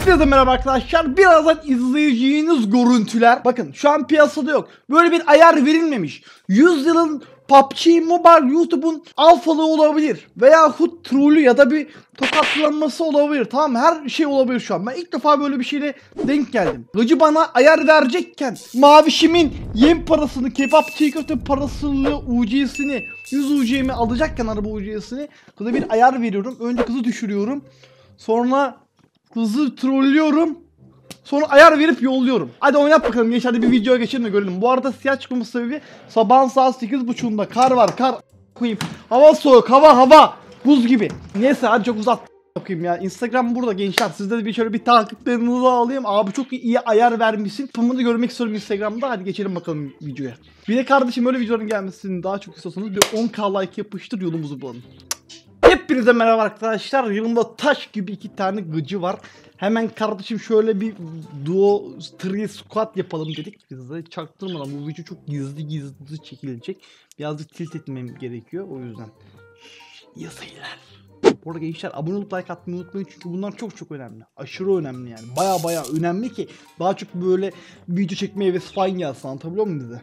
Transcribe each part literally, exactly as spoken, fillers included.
Hepinize merhaba arkadaşlar. Birazdan izleyeceğiniz görüntüler, bakın şu an piyasada yok. Böyle bir ayar verilmemiş. yüz yılın P U B G Mobile YouTube'un alfalığı olabilir. Veyahut trollü ya da bir tokatlanması olabilir. Tamam mı? Her şey olabilir şu an. Ben ilk defa böyle bir şeyle denk geldim. Gıcı bana ayar verecekken Mavişimin yem parasını, kebap çiğ köfte parasını, U C'sini, yüz U C'mi alacakken araba U C'sini kıza bir ayar veriyorum. Önce kızı düşürüyorum. Sonra kızı trollüyorum. Sonra ayar verip yolluyorum. Hadi oynat bakalım gençler, hadi bir videoya geçelim de görelim. Bu arada siyah çıkmamız sebebi sabahın saat sekiz buçuğunda kar var, kar koyayım. Hava soğuk, hava hava buz gibi. Neyse hadi çok uzat bakayım ya. Instagram burada gençler. Sizde de bir şöyle bir takiplerinizi alayım. Abi çok iyi ayar vermişsin. Bunu da görmek istiyorum Instagram'da. Hadi geçelim bakalım videoya. Bir de kardeşim öyle videoların gelmesini daha çok istiyorsanız bir on K like yapıştır, yolumuzu bulalım. Hepinize merhaba arkadaşlar. Yanımda taş gibi iki tane gıcı var. Hemen kardeşim şöyle bir duo three squat yapalım dedik. Biz de çaktırmadan bu video çok gizli gizli çekilecek. Birazcık tilt etmem gerekiyor o yüzden. İyi seyirler. Bu arada gençler abone olup like atmayı unutmayın çünkü bunlar çok çok önemli. Aşırı önemli yani. Baya baya önemli ki daha çok böyle video çekmeye hevesi falan gelsin. Anlatabiliyor muyum bize?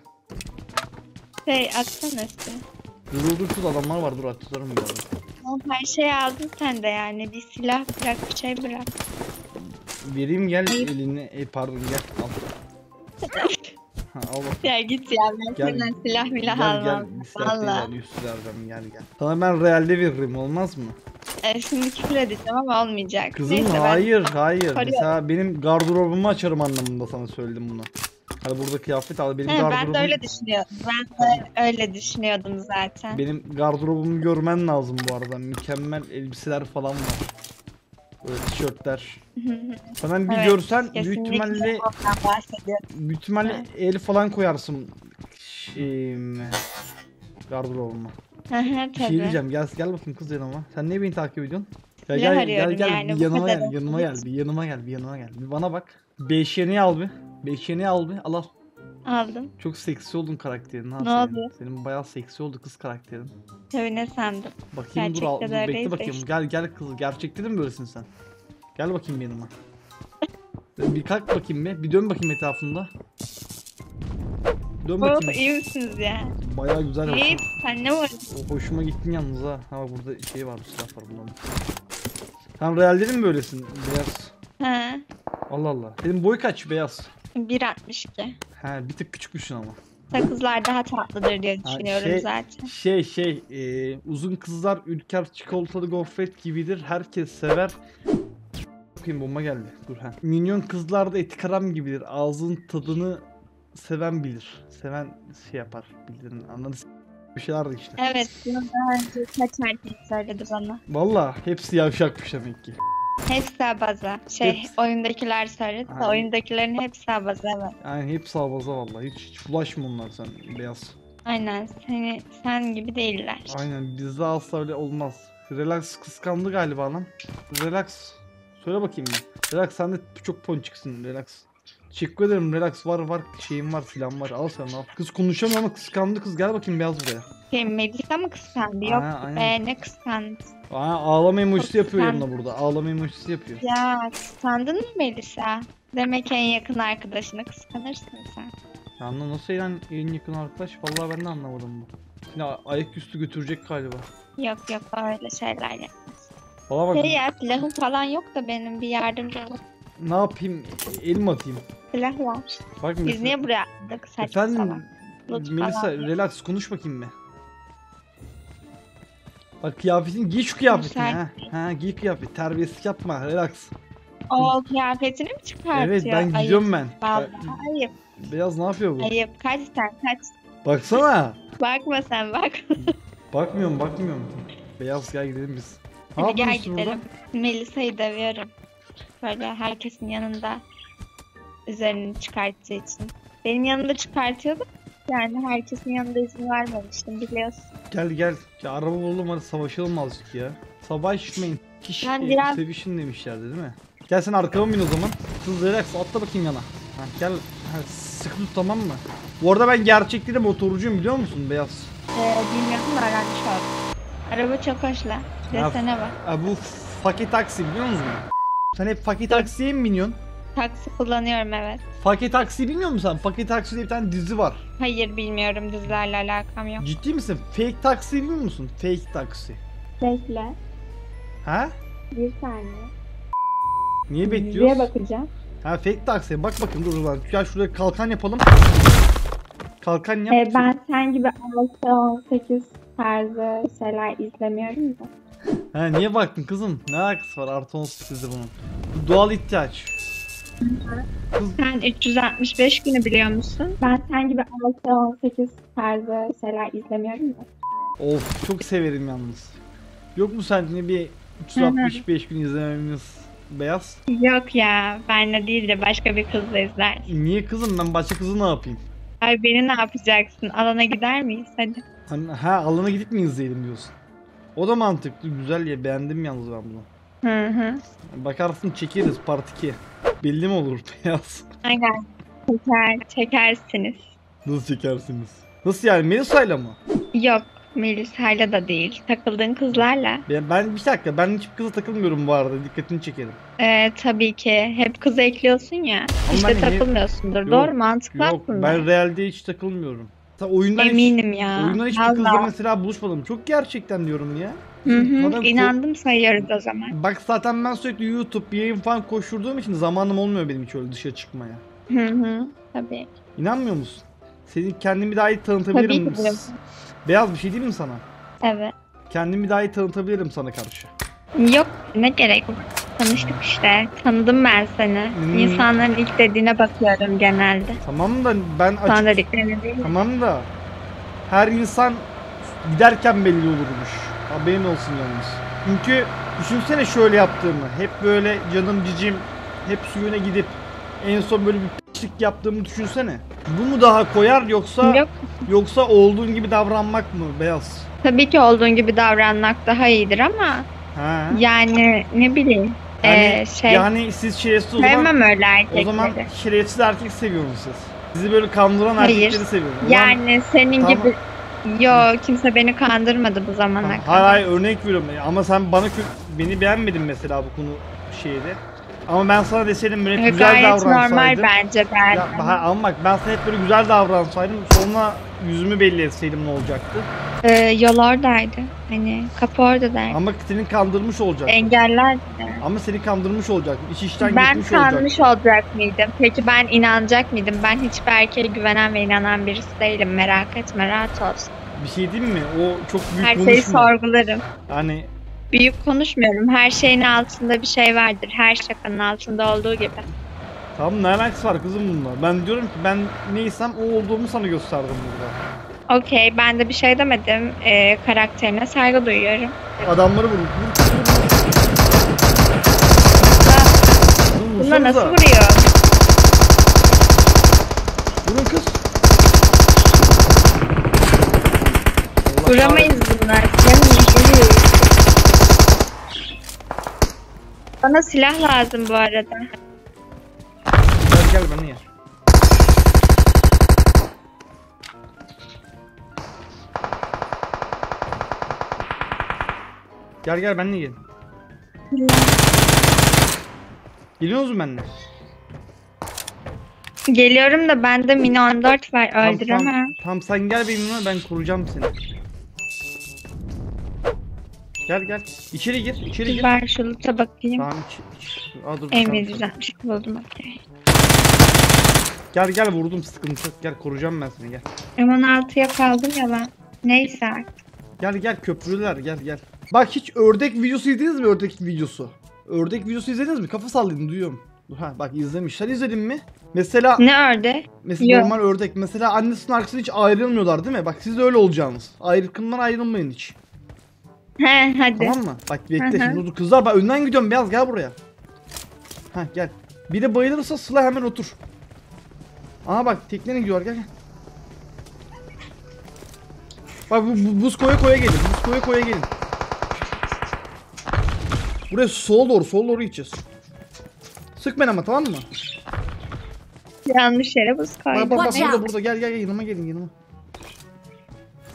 Şey atsana işte. Dur dur dur adamlar var, dur atılarım bu arada. Her şeyi aldın sen de yani. Bir silah bırak, bir şey bırak. Vereyim gel. Hayır. Elini, e, pardon gel al. Ha, al bak. Ya git ya, ben Gel. senden silah milah Gel almam. gel silah Valla. değil, yüz vereceğim, gel gel. Sana ben realde veririm, olmaz mı? E, şimdi küfür edeceğim ama olmayacak. Kızım Neyse, ben- hayır hayır. Koruyorum. Mesela benim gardırobumu açarım anlamında sana söyledim bunu. Hani burada kıyafet al, benim He, gardırobum. ben de öyle düşünüyordum. Ben de öyle düşünüyordum zaten. Benim gardırobumu görmen lazım bu arada. Mükemmel elbiseler falan var. Böyle tişörtler. Hemen bir Evet, görsen büyük kesinlikle ihtimalle ondan bahsediyorum. büyük ihtimalle el falan koyarsın. Şey, gardırobuma. Hı hı, Bir şey tabii. diyeceğim, gel gel bakayım kız yanıma. Sen niye beni takip ediyorsun? Gel Silah gel gel arıyorum gel yani, bir bu yanıma kadar gel, yanıma gel, olsun. bir yanıma gel, bir yanıma gel. Bir bana bak. Beş yeni al bir. Beş yeni al bir. Al al. Aldım. Çok seksi oldun karakterin ha Ne senin. oluyor? Senin bayağı seksi oldu kız karakterin. Tabii, ne sandım. Bakayım dur, al, dur Gerçekte de bekle öyleyse bakayım. işte. Gel gel kız, gerçekte de mi böylesin sen? Gel bakayım yanıma. Bir kalk bakayım bir. Bir dön bakayım etrafında. Dön Oh, bakayım. iyi misiniz ya? Bayağı güzel. İyi, Hoş, sen ne var? o hoşuma gittin yalnız ha. Ha bak burada şey var, silah var bunların. Sen realde mi böylesin? Beyaz. Ha, Allah Allah. Senin boy kaç beyaz? bir altmış iki. He bir tık küçükmüşsün ama. Sakızlar daha tatlıdır diye Ha, düşünüyorum şey, zaten. Şey şey e, uzun kızlar ülker çikolatalı gofret gibidir. Herkes sever. Bakayım bomba geldi. Dur ha. Minyon kızlar da eti karam gibidir. Ağzın tadını seven bilir. Seven şey yapar. Bilir. Anladın bir şeyler de işte. Evet, bunu daha önce kaç erkek söyledi bana. Valla hepsi yavşakmış demek ki. Hepsi abaza. Şey, Hepsi. oyundakiler söyledi de Aynen. oyundakilerin hepsi abaza, evet. Yani hepsi havaza valla. Hiç, hiç bulaşma onlar sen beyaz. Aynen, seni, sen gibi değiller. Aynen bizde asla öyle olmaz. Relax kıskandı galiba lan. Relax. Söyle bakayım bir. Relax sen de çok ponçiksin, relax. Teşekkür ederim, relax, var var şeyim var, silahım var, al sen al. Kız konuşamıyor ama kıskandı kız, gel bakayım beyaz buraya. Şey, Melisa mı kıskandı? Yok Aa, aynen. be, ne kıskandı? Aa, ağlama emojisi yapıyor Kıskandı. yanına burada, ağlama emojisi yapıyor. Ya, kıskandın mı Melisa? Demek en yakın arkadaşını kıskanırsın sen. Anla nasıl yani en yakın arkadaş, vallahi ben de anlamadım bu. Yine ayaküstü götürecek galiba. Yok yok, öyle şeyler yapmaz. Valla bak Şey ya, silahım falan yok da benim, bir yardımcı olun. ne yapayım, el mi atayım? Silah var. Bak Biz mesela- niye buraya atladık? Saçma Efendim sapan. Loot Melisa falan. relax konuş bakayım be. Bak kıyafetin, giy şu kıyafetini ha. Ha giy kıyafet, terbiyesizlik yapma, relax. O kıyafetini mi çıkartıyor? Evet ben gidiyorum ben. Vallahi ayıp. Beyaz ne yapıyor bu? Ayıp. Kaç sen kaç. Baksana. Bakma sen, bak. Bakmıyorum bakmıyorum. Beyaz gel gidelim biz. Ne Hadi gel yapıyorsun gidelim. burada? Melisa'yı dövüyorum. Böyle herkesin yanında üzerini çıkarttığı için. Benim yanımda çıkartıyordu. Yani herkesin yanında izin vermemiştim, biliyorsun. Gel gel. Ya araba bulalım hadi savaşalım azıcık ya. Savaşmayın. Kiş Ben e, biraz- sevişin demişlerdi değil mi? Gel sen arkama bin o zaman. Kız relax atla bakayım yana. Ha, gel ha, sıkı tut tamam mı? Bu arada ben gerçekten de motorcuyum biliyor musun beyaz? Ee, bilmiyorum da öğrenmiş oldum. Araba çok hoş la. Desene bak. Ha, bu fakir taksi biliyor musun? Sen hep Fakir Taksi'ye mi biniyorsun? Taksi kullanıyorum, evet. Fakir Taksi bilmiyor musun sen? Fakir Taksi diye bir tane dizi var. Hayır, bilmiyorum, dizilerle alakam yok. Ciddi misin? Fake Taksi bilmiyor musun? Fake Taksi. Bekle. Ha? Bir saniye. Niye Diziye bekliyoruz? bakacağım. Ha fake taksi. Bak bakın dur lan. Gel şuraya kalkan yapalım. Kalkan yap. Ee, ben sen gibi altı on sekiz tarzı şeyler izlemiyorum da. Ha niye baktın kızım? Ne alakası var artı on sekizde bunun? Bu doğal ihtiyaç. Kız, Sen üç yüz altmış beş günü biliyor musun? Ben sen gibi altı on sekiz tarzı şeyler izlemiyorum da. of çok severim yalnız. Yok mu sence bir üç yüz altmış beş gün izlememiz beyaz? Yok ya, benle değil de başka bir kızla izler. Niye kızım, ben başka kızı ne yapayım? Ay, beni ne yapacaksın? Alana gider miyiz? Hadi. Hani, ha alana gidip mi izleyelim diyorsun? O da mantıklı, güzel ya, beğendim yalnız ben bunu. Hı hı. Bakarsın çekeriz part iki. Belli mi olur beyaz? Aynen. Çeker, çekersiniz. Nasıl çekersiniz? Nasıl yani, Melisa'yla mı? Yok, Melisa'yla da değil. Takıldığın kızlarla. Ben, ben bir dakika, ben hiçbir kıza takılmıyorum bu arada, dikkatini çekerim. Ee, tabii ki. Hep kız ekliyorsun ya. Ama İşte ben- takılmıyorsundur. Yok, Doğru, mantıklı Yok aslında. ben realde hiç takılmıyorum. Ta oyundan Eminim hiç, ya. oyundan hiçbir Vallahi. kızla mesela buluşmadım. Çok gerçekten diyorum ya. Hı hı, Zaten ko- inandım sayıyoruz o zaman. Bak zaten ben sürekli YouTube, yayın falan koşturduğum için zamanım olmuyor benim hiç öyle dışarı çıkmaya. Hı hı, tabii. İnanmıyor musun? Seni kendimi daha iyi tanıtabilirim. Tabii ki bilirim. Beyaz bir şey değil mi sana? Evet. Kendimi daha iyi tanıtabilirim sana karşı. Yok, ne gerek var? Tanıştık işte. Tanıdım ben seni. Hmm. İnsanların ilk dediğine bakıyorum genelde. Tamam da ben Sonra açık... dediklerine değil. Tamam da her insan giderken belli olurmuş. Haberin olsun yalnız. Çünkü düşünsene şöyle yaptığımı. Hep böyle canım cicim, hep suyuna gidip en son böyle bir p***lik yaptığımı düşünsene. Bu mu daha koyar yoksa Yok. yoksa olduğun gibi davranmak mı beyaz? Tabii ki olduğun gibi davranmak daha iyidir ama Ha. yani ne bileyim. Yani, ee, şey yani siz şerefsiz o zaman, sevmem öyle o erkekleri. zaman şerefsiz erkek seviyorsunuz siz. Sizi böyle kandıran Hayır. erkekleri seviyorsunuz. O zaman- Yani senin Tamam. gibi yo, kimse beni kandırmadı bu zamana Hayır kadar. hayır, örnek veriyorum ama sen bana kö- beni beğenmedin mesela bu konu şeyde. Ama ben sana deseydim böyle Ee, güzel Gayet normal davransaydım. bence ben. Ya, ha, ama bak ben sana hep böyle güzel davransaydım, sonra yüzümü belli etseydim ne olacaktı? Ee, yol oradaydı. Hani kapı oradaydı. Ama seni kandırmış olacak. Engellerdi. Ama seni kandırmış olacak. İş işten Ben geçmiş olacak. kanmış olacak mıydım? Peki ben inanacak mıydım? Ben hiçbir erkeğe güvenen ve inanan birisi değilim. Merak etme, rahat olsun. Bir şey diyeyim mi? O çok büyük Her şeyi konuşma. sorgularım. Yani Büyük konuşmuyorum. Her şeyin altında bir şey vardır. Her şakanın altında olduğu gibi. tamam, ne alakası var kızım bununla? Ben diyorum ki ben neysem o olduğumu sana gösterdim burada. Okey, ben de bir şey demedim. Ee, karakterine saygı duyuyorum. Adamları vur. Vur, vur, vur. Vurun, Bunda nasıl vursanıza. vuruyor? Vurun kız. Allah Vuramayız kahretsin. bunlar. Silahımız Bana silah lazım bu arada. Gel gel beni yer. Gel gel benimle gel. Geliyor musun benimle? Geliyorum da bende mini on dört var. Tamam, Öldüremem. Tamam, tamam sen gel benimle, ben koruyacağım seni. Gel gel. İçeri gir, içeri gir. Ben şu loot'a bakayım. Tamam iç, iç. Aa, dur, M tamam. yedi yüz altmış buldum, okey. Gel gel, vurdum, sıkıntı yok. Gel koruyacağım ben seni, gel. M on altıya kaldım ya ben. Neyse artık. Gel gel, köprüler, gel gel. Bak hiç ördek videosu izlediniz mi, ördek videosu? Ördek videosu izlediniz mi? Kafa salladın, duyuyorum. Ha bak izlemiş. Sen izledin mi? Mesela Ne ördü? mesela Yok. normal ördek. Mesela annesinin arkasından hiç ayrılmıyorlar değil mi? Bak siz de öyle olacaksınız. Ayrıkından ayrılmayın hiç. He hadi. Tamam mı? Bak bekle Hı hı. şimdi dur kızlar, bak önden gidiyorum, beyaz gel buraya. Ha gel. Biri bayılırsa Sıla hemen otur. Aha bak teknenin gidiyor, gel gel. Bak bu, bu buz koya koya gelin. Buz koya koya gelin. Buraya sola doğru, sola doğru gideceğiz. Sık beni ama, tamam mı? Yanlış yere buz Bak koydum. bak bak Watch burada out. burada, gel gel gel, yanıma gelin, yanıma.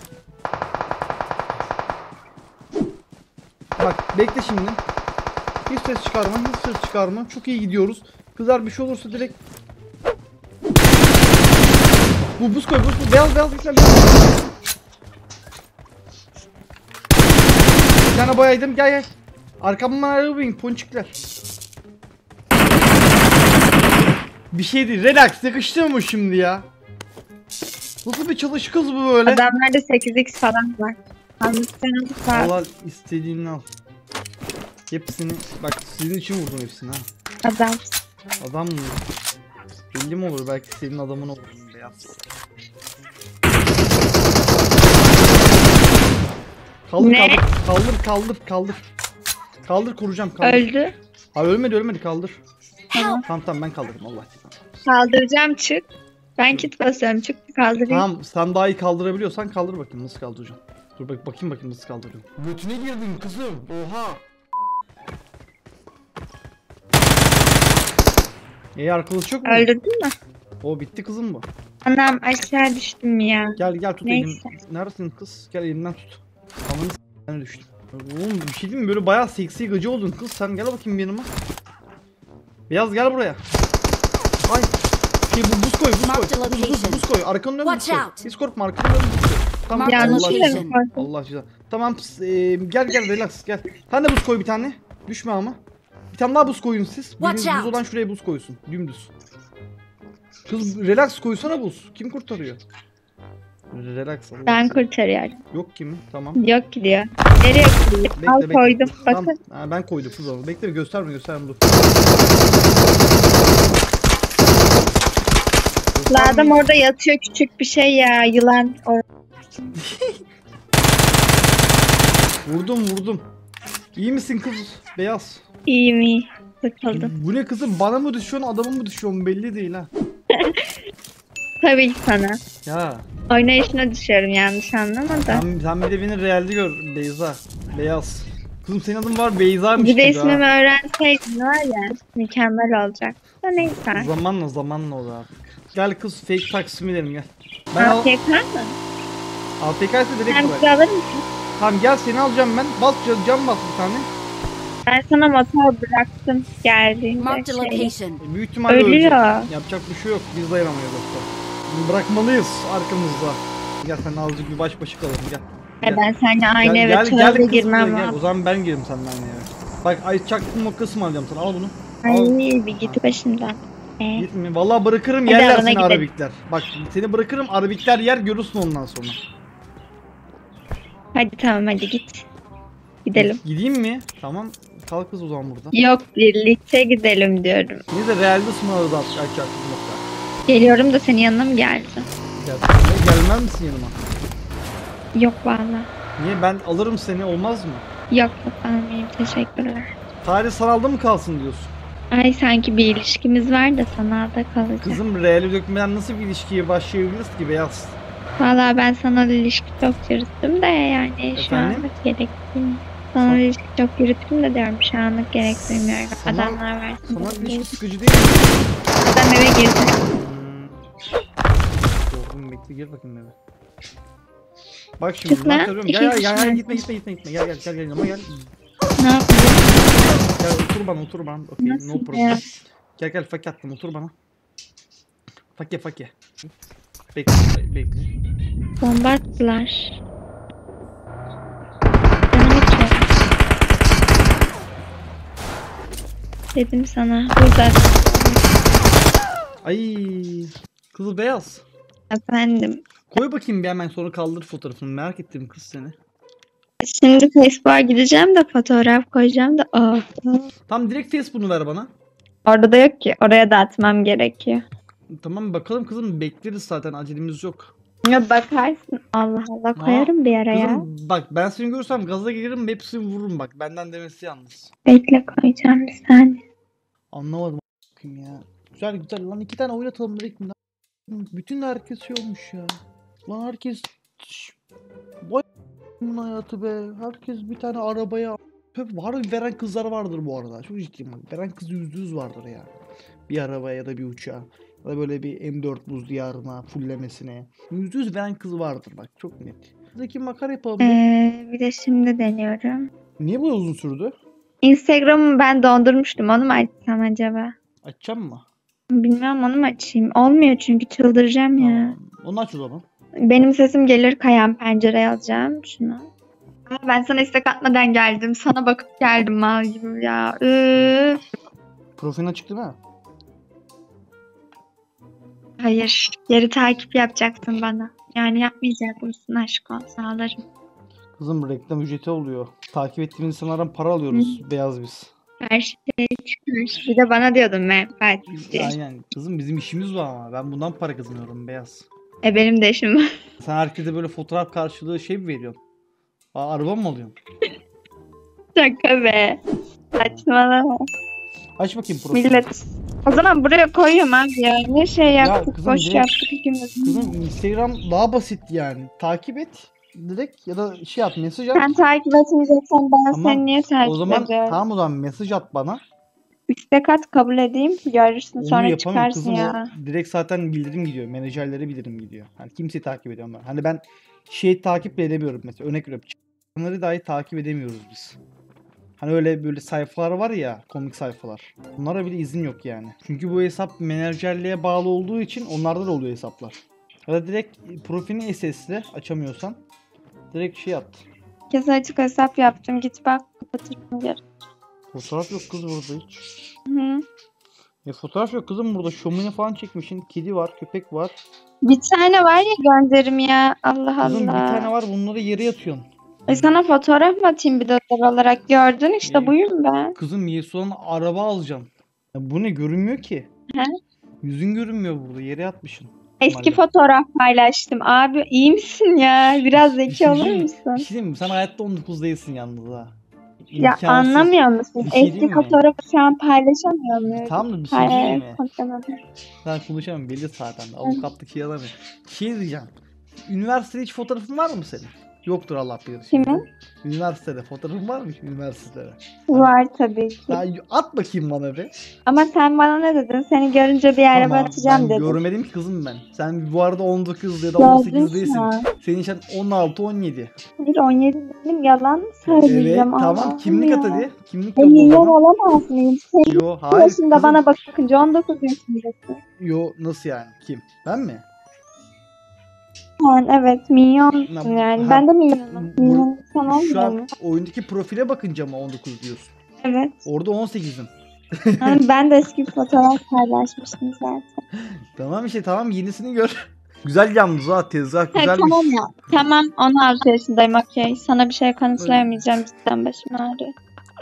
Bak bekle şimdi. Hiç ses çıkarma, hiç ses çıkarma. Çok iyi gidiyoruz. Kızlar bir şey olursa direkt... Bu buz koy, buz koy. Beyaz beyaz gitme. Bir tane boyaydım, gel gel. Arkamdan arayın, ponçikler. Bir şey değil, relax, yakıştı mı şimdi ya? Nasıl bir çalış kız bu böyle? Adamlarda sekiz x falan var. Almışsın sağ. Allah istediğini al. Hepsini, bak sizin için vurdum hepsini ha. Adam. Adam mı? Belli mi olur? Belki senin adamın olur. Beyaz. Kaldır, Ne? kaldır kaldır kaldır kaldır. Kaldır koruyacağım kaldır. Öldü. Hayır ölmedi ölmedi kaldır. Tamam. Tamam tamam ben kaldırdım Allah aşkına. Kaldıracağım çık. Ben kit basıyorum çık kaldırayım. Tamam sen daha iyi kaldırabiliyorsan kaldır bakayım nasıl kaldıracaksın. Dur bak bakayım bakayım nasıl kaldırıyorum. Götüne girdin kızım. Oha. İyi arkadaş yok mu? Öldürdün mü? O bitti kızım bu. Anam aşağı düştüm ya. Gel gel tut Neyse. elim. Neredesin kız? Gel elimden tut. Amanı s***den düştüm. Oğlum bir şey diyeyim mi? Böyle bayağı seksi gacı oldun kız. Sen gel bakayım yanıma. Beyaz gel buraya. Ay. Şey bu buz koy buz koy. Buz buz buz koy. Arkanın önüne buz koy. Hiç korkma arkanın önüne buz koy. Tamam Allah Yanlışlıkla aşkına. mı koydun? Allah aşkına. Tamam pıs, e, gel gel relax gel. Sen de buz koy bir tane. Düşme ama. Bir tane daha buz koyun siz. Biriniz buz olan şuraya buz koysun. Dümdüz. Kız relax koysana buz. Kim kurtarıyor? Relax. Allah Ben aşkına. kurtarıyorum. Yok kimi? Tamam. Yok gidiyor. Nereye gidiyor? Bekle, Al bekle. koydum. Tamam. Bakın. Ha, ben koydum kız onu. Bekle gösterme gösterme dur. La adam orada yatıyor küçük bir şey ya. Yılan. Or- Vurdum vurdum. İyi misin kız? Beyaz. İyi mi? Sıkıldım. Bu ne kızım? Bana mı düşüyorsun adama mı düşüyorsun belli değil ha. Tabii ki sana. Ya. Oynayışına düşüyorum yanlış anlama da. Sen, sen bir de beni realde gör Beyza. Beyaz. Kızım senin adın var Beyza'ymış Bir de gibi ha. ismimi öğrenseydin var ya mükemmel olacak. Da neyse. Zamanla zamanla olur artık. Gel kız fake taksimi derim gel. Ben al... A F K mı? A P K ise direkt Sen bırak. bizi alır mısın? Tamam gel seni alacağım ben. Bas can, can bas bir tane. Ben sana motor bıraktım geldiğinde Marked a şey. location. E, Büyük ihtimalle ölecek. Ölüyor. Yapacak bir şey yok. Biz dayanamayız yoksa. Bırakmalıyız arkamızda. Gel sen azıcık bir baş başa kalalım gel. E ben seninle aynı Gel, eve gel, tövbe gel kız girmem buraya, gel. var. O zaman ben gireyim seninle aynı eve. Bak ay çaktım noktasını alacağım sana. Al bunu. Ay Al. bir git başımdan. E, Gitme. Vallahi bırakırım Hadi yerler alana seni gidelim. arabikler. Bak seni bırakırım arabikler yer görürsün ondan sonra. hadi tamam hadi git. Gidelim. Gideyim mi? Tamam. Kal kız o zaman burada. Yok birlikte gidelim diyorum. Neyse realde sınavı da at- açacaktım nokta. Geliyorum da senin yanına mı geldi? Gel. Gelmez misin yanıma? Yok valla. Niye ben alırım seni olmaz mı? Yok yok almayayım teşekkürler. Tarih sanalda mı kalsın diyorsun? Ay sanki bir ilişkimiz var da sanalda kalacak. Kızım reali dökmeden nasıl bir ilişkiye başlayabiliriz ki Beyaz? Valla ben sanal ilişki çok yürüttüm de yani şu Efendim? anlık gerek duymuyorum. Sanal ilişki çok yürüttüm de diyorum şu anlık gerek duymuyorum. Sanal- Adamlar versin. Sanal ilişki sıkıcı değil mi? Adam eve girdi. Hmm. Doğru bekle gel bakayım eve. Bak şimdi Çık ben lan, söylüyorum. iki Gel gel kişi gel gel var. gitme gitme gitme gitme gel gel gel gel yanıma gel. Ne yapıyor? Gel otur bana otur bana. Okey Nasıl no ya? problem. Gel gel fakir attım otur bana. Fakir fakir. Bekle bekle. Bomba attılar. Canım içiyor. Dedim sana. Burada. Ay kızıl beyaz. Efendim. Koy bakayım bir hemen sonra kaldır fotoğrafını merak ettim kız seni. Şimdi Facebook'a gideceğim de fotoğraf koyacağım da. Aa, Tam direkt Facebook'unu ver bana. orada da yok ki. Oraya da atmam gerekiyor. Tamam bakalım kızım bekleriz zaten acelemiz yok. Ya bakarsın. Allah Allah koyarım bir ara ya. Kızım bak ben seni görürsem gaza gelirim hepsini vururum bak benden demesi yalnız. Bekle koyacağım bir saniye. Anlamadım a**ayım ya. Güzel güzel lan iki tane oynatalım dedik mi? Bütün herkes şey olmuş ya. Lan herkes vay a**ın hayatı be. Herkes bir tane arabaya hep var veren kızlar vardır bu arada. Çok ciddiyim bak. Veren kız yüzde yüz vardır ya. Bir arabaya ya da bir uçağa. Ya da böyle bir M dört buz diyarına fullemesine. Yüzde yüz veren kız vardır bak çok net. Buradaki makara yapalım. Ee, bir de şimdi deniyorum. Niye bu uzun sürdü? Instagram'ı ben dondurmuştum. Onu mu açsam acaba? Açacağım mı? Bilmiyorum, onu mu açayım? Olmuyor çünkü çıldıracağım ya. Tamam. Onu aç o zaman. Benim sesim gelir, kayan pencere yazacağım şunu. Ama ben sana istek atmadan geldim. Sana bakıp geldim mal gibi ya. Üf. Profilin açık değil mi? Hayır. Geri takip yapacaksın bana. Yani yapmayacak mısın aşk olsun, ağlarım. Kızım reklam ücreti oluyor. Takip ettiğimiz insanlardan para alıyoruz. Beyaz biz. Her şey çıkmış. Bir de bana diyordun menfaat diye. Aynen. Kızım bizim işimiz var ama. Ben bundan para kazanıyorum Beyaz. E benim de işim var. Sen herkese böyle fotoğraf karşılığı şey mi veriyorsun? Aa, araba mı alıyorsun? Şaka be. Saçmalama. Aç bakayım profili. Millet. O zaman buraya koyuyorum abi ya. Ne şey yaptık, kızım, boş direkt- yaptık ikimiz. Kızım Instagram daha basit yani. Takip et. Direkt ya da şey at, mesaj at. Sen takip etmeyeceksen ben Tamam, seni niye takip O zaman ediyorum? tamam o zaman mesaj at bana. İstek at, kabul edeyim. Görürsün Onu sonra yapamam çıkarsın kızım. ya. O direkt zaten bildirim gidiyor. Menajerlere bildirim gidiyor. Hani kimseyi takip ediyorum ben. Hani ben şey takip de edemiyorum mesela. Örnek veriyorum. Onları dahi takip edemiyoruz biz. Hani öyle böyle sayfalar var ya, komik sayfalar. Bunlara bile izin yok yani. Çünkü bu hesap menajerliğe bağlı olduğu için onlarda da oluyor hesaplar. Ya da direkt profilini S S'le açamıyorsan direkt şey at. Kez açık hesap yaptım. Git bak, kapatırım geri. Fotoğraf yok kız burada hiç. Hı. Ya fotoğraf yok kızım burada. Şomini falan çekmişsin. Kedi var, köpek var. Bir tane var ya gönderim ya. Allah Kızım Allah. bir tane var, bunları yere yatıyorsun. E sana fotoğraf mı atayım bir de özel olarak? Gördün işte, Ee, buyum ben. Kızım Yesu'nun araba alacaksın. Ya bu ne, görünmüyor ki. He? Yüzün görünmüyor burada, yere yatmışsın. Eski Normalde. fotoğraf paylaştım. Abi iyi misin ya? Biraz Bir zeki şey olur diyeyim mi? musun? Bir şey diyeyim mi? Sen hayatta on dokuz değilsin yalnız ha. Ya İmkansız. anlamıyor musun? Bir şey Eski diyeyim mi? fotoğrafı şu an paylaşamıyor muyum? Tamam da bir şey diyeyim Hayır, mi? konuşamadım. Ben konuşamam belli zaten. Avukatlık şey alamıyorum. Şey diyeceğim. Üniversitede hiç fotoğrafın var mı senin? Yoktur Allah bilir şimdi. Kimin? Üniversitede fotoğrafın var mı üniversitede? Var tabii ki. Ya at bakayım bana be. Ama sen bana ne dedin? Seni görünce bir yere Tamam, bakacağım ben dedin. görmedim ki kızım ben. Sen bu arada on dokuz ya da on sekiz Gördün değilsin. şu an. Senin için on altı on yedi. Hayır, on yedi benim, yalan mı Evet söyleyeceğim? tamam, Allah'ım kimlik ya. at hadi. Kimlik E, yolla milyon bana. olamaz mıyım? Senin Yo hayır yaşında kızım. bana bakınca on dokuz yaşındasın. Yo nasıl yani? Kim? Ben mi? Sen evet milyonsun Na- yani. ha, Ben de milyonum. bu- Milyon sen Şu olmuyor an mu? oyundaki profile bakınca mı on dokuz diyorsun? Evet. Orada on sekizim. Yani ben de eski bir fotoğraf paylaşmıştım zaten. Tamam işte tamam, yenisini gör. Güzel yalnız ha, tezgah Ha, güzelmiş. tamam ya. Tamam, on altı yaşındayım, okey. Sana bir şey kanıtlayamayacağım, cidden başım ağrıyor.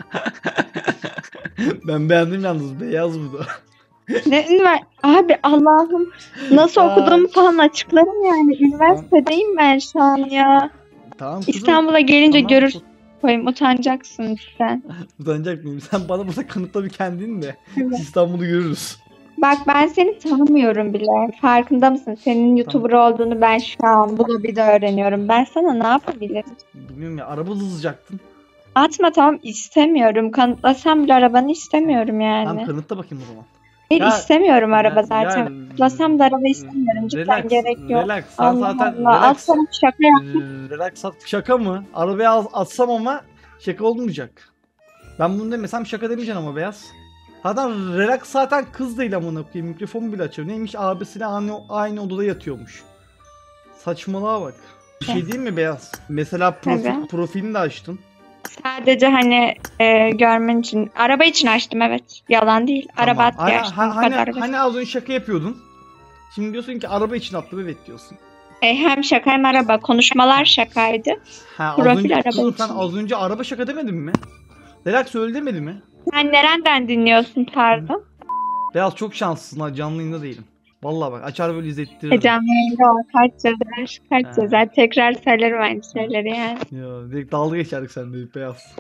Ben beğendim yalnız, beyaz bu da. Ne ünivers... Abi Allah'ım, nasıl Ay. okuduğumu falan açıklarım yani. Üniversitedeyim ben şu an ya. Tamam kızım. İstanbul'a gelince tamam. görürsün. Koyayım, utanacaksın sen. Utanacak mıyım? Sen bana burada kanıtla bir kendin de. Evet. İstanbul'u görürüz. Bak ben seni tanımıyorum bile. Farkında mısın? Senin YouTuber olduğunu ben şu an bu lobide öğreniyorum. Ben sana ne yapabilirim? Bilmiyorum ya, araba hızlayacaktın. Atma, tamam, istemiyorum. Kanıtlasam bile arabanı istemiyorum yani. Tamam kanıtla bakayım o zaman. Hayır, Ya- istemiyorum araba Ya- zaten. ya- Kanıtlasam da araba istemiyorum. Cidden Relax, gerek yok. Relax. Sen Allah zaten Allah. Al relax. sana bir şaka yap. Ee, relax at. Şaka mı? Arabaya al- atsam ama şaka olmayacak. Ben bunu demesem şaka demeyeceksin ama beyaz. Zaten relax zaten kız değil amına koyayım. Mikrofonu bile açıyor. Neymiş, abisiyle aynı, aynı odada yatıyormuş. Saçmalığa bak. Bir şey diyeyim mi beyaz? Mesela profil, Tabii. profilini de açtın. Sadece hani e, görmen için. Araba için açtım, evet. Yalan değil. Araba Tamam. at Hani, açtım. ha- bu hani, kadar basit. hani az önce şaka yapıyordun. Şimdi diyorsun ki araba için attım, evet diyorsun. E, hem şaka hem araba. Konuşmalar şakaydı. Ha, az Profil önce, araba kızım için. sen az önce araba şaka demedin mi? Relax öyle demedi mi? Sen nereden dinliyorsun pardon? Beyaz çok şanslısın ha, canlı yayında değilim. Vallahi bak açar böyle izlettiririm. E, canlı yayında o kaç yazar, kaç Ha. yazar. Tekrar söylerim aynı şeyleri yani. Ya direkt dalga geçerdik seninle beyaz.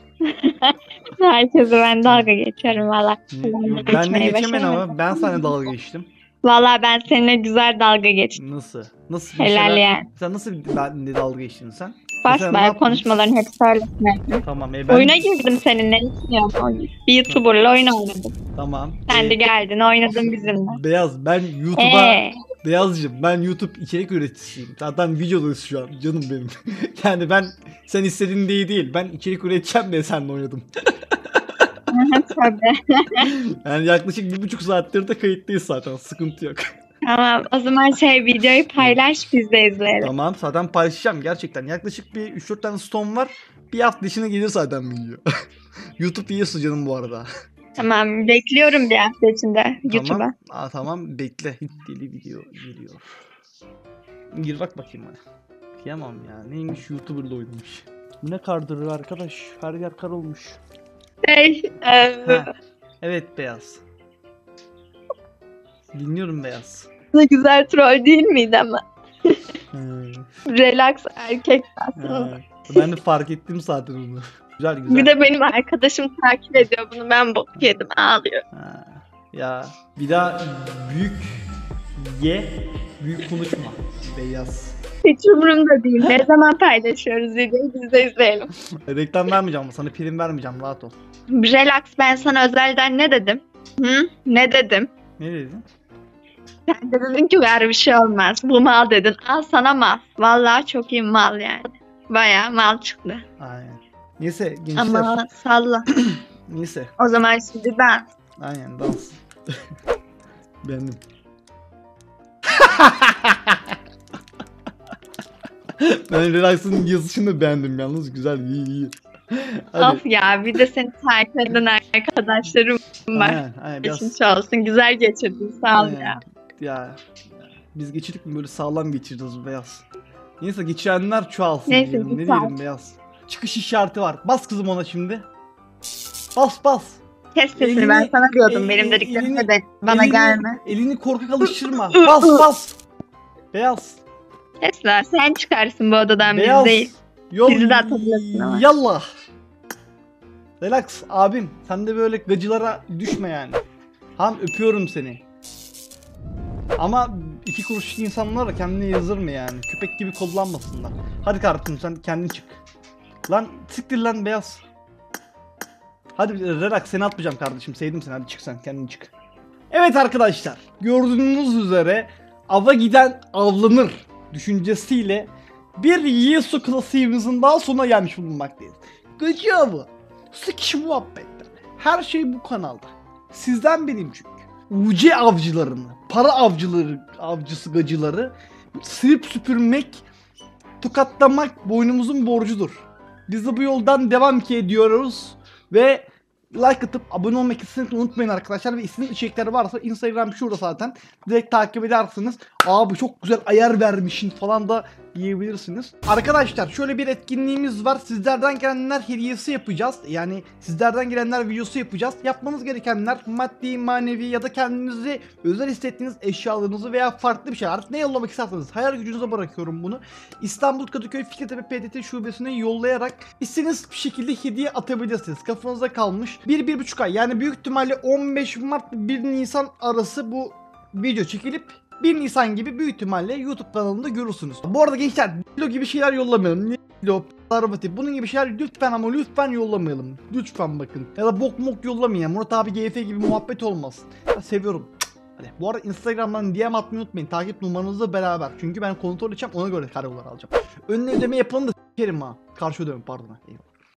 Herkese ben dalga geçerim valla. Ben de geçemedim ama ben sana dalga geçtim. Valla ben seninle güzel dalga geçtim. Nasıl? Nasıl Helal mesela- yani. Sen nasıl benimle dalga geçtin sen? Mesela ne Basbaya yaptın? konuşmaların hep söylesin. Tamam e ben... Oyuna girdim seninle. Ya, bir YouTuber'la oyun oynadım. Tamam. Sen de Ee, geldin oynadın bizimle. Beyaz ben YouTube'a... Eee Beyazcığım ben YouTube içerik üreticisiyim. Zaten videodayız şu an canım benim. Yani ben sen istediğin diye değil. Ben içerik üreteceğim diye seninle oynadım. Tabii. Yani yaklaşık bir buçuk saattir de kayıttayız zaten. Sıkıntı yok. Tamam, o zaman şey videoyu paylaş, biz de izleyelim. Tamam, zaten paylaşacağım gerçekten. Yaklaşık bir üç dört tane stone var. Bir hafta içine gelir zaten video. YouTube iyi canım bu arada. Tamam, bekliyorum bir hafta içinde YouTube'a. Tamam. Aa, tamam bekle. Deli video geliyor. Gir bak bakayım bana. Kıyamam ya. Neymiş, YouTuber'la oynamış. Bu ne kardır arkadaş? Her yer kar olmuş. Şey, e, Ha. Evet Beyaz. Dinliyorum Beyaz. ne güzel troll değil miydi ama? Hmm. Relax erkek aslında. Ha. Ben de fark ettim zaten onu. Güzel güzel. Bir de benim arkadaşım takip ediyor bunu, ben bok yedim, ağlıyor. Ha. Ya bir daha büyük ye, büyük konuşma. Beyaz. Hiç umurumda değil. Ne zaman paylaşıyoruz videoyu, biz de izleyelim. Reklam vermeyeceğim ama sana prim vermeyeceğim, rahat ol. Relax, ben sana özelden ne dedim? Hı? Ne dedim? Ne dedin? Sen de dedin ki ver bir şey olmaz. Bu mal dedin. Al sana mal. Vallahi çok iyi mal yani. Bayağı mal çıktı. Aynen. Neyse gençler. Ama salla. Neyse. O zaman şimdi ben. Aynen dans. Beğendim. Ben Relax'ın yazışını beğendim yalnız, güzel, iyi iyi. Hadi. Of ya, bir de seni takip eden arkadaşlarım var. Aynen, aynen, biraz- Geçmiş olsun. Güzel geçirdin. Sağ ol Aynen. ya. Ya biz geçirdik mi böyle sağlam geçireceğiz Beyaz. Neyse geçirenler çoğalsın Neyse, diyelim. Ne güzel. diyelim Beyaz. Çıkış işareti var. Bas kızım ona şimdi. Bas bas. Kes sesini, Elini- ben sana diyordum el- benim dediklerime de bana elini, gelme. Elini korkak alıştırma. Bas bas. Beyaz. Kes lan, sen çıkarsın bu odadan, Beyaz. biz değil. Yol, Bizi de atabilirsin ama. Yallah. Relax abim. Sen de böyle gacılara düşme yani. Han öpüyorum seni. Ama iki kuruşluk insanlar da kendine yazdırma yani. Köpek gibi kullanmasınlar. Hadi kardeşim sen kendin çık. Lan siktir lan Beyaz. Hadi relax, seni atmayacağım kardeşim. Sevdim seni, hadi çık sen, kendin çık. Evet arkadaşlar, gördüğünüz üzere ava giden avlanır düşüncesiyle bir Yesu klasiğimizin daha sonuna gelmiş bulunmaktayız. Gıcı avı, sıkış muhabbetler, her şey bu kanalda. Sizden benim çünkü. U C avcılarını, para avcıları, avcısı gacıları silip süpürmek, tokatlamak boynumuzun borcudur. Biz de bu yoldan devam ki ediyoruz ve like atıp abone olmayı kesinlikle unutmayın arkadaşlar. Ve istediğiniz içerikleri varsa Instagram şurada zaten. Direkt takip edersiniz. Abi çok güzel ayar vermişsin falan da diyebilirsiniz. Arkadaşlar şöyle bir etkinliğimiz var. Sizlerden gelenler hediyesi yapacağız. Yani sizlerden gelenler videosu yapacağız. Yapmanız gerekenler maddi, manevi ya da kendinizi özel hissettiğiniz eşyalarınızı veya farklı bir şey, artık ne yollamak isterseniz hayal gücünüze bırakıyorum bunu. İstanbul Kadıköy Fikirtepe P D T şubesine yollayarak istediğiniz bir şekilde hediye atabilirsiniz. Kafanızda kalmış. bir bir buçuk ay, yani büyük ihtimalle on beş Mart bir Nisan arası bu video çekilip bir Nisan gibi büyük ihtimalle YouTube kanalında görürsünüz. Bu arada gençler Dilo gibi şeyler yollamayalım. Dilo, Arabati, bunun gibi şeyler lütfen ama lütfen yollamayalım. Lütfen bakın. Ya da bok mok yollamayın. Murat abi G F gibi muhabbet olmasın. Ya seviyorum. Hadi. Bu arada Instagram'dan D M atmayı unutmayın. Takip numaranızla beraber. Çünkü ben kontrol edeceğim, ona göre kareolar alacağım. Önüne ödeme yapalım da s**erim ha. Karşı ödeme pardon. Eyvallah.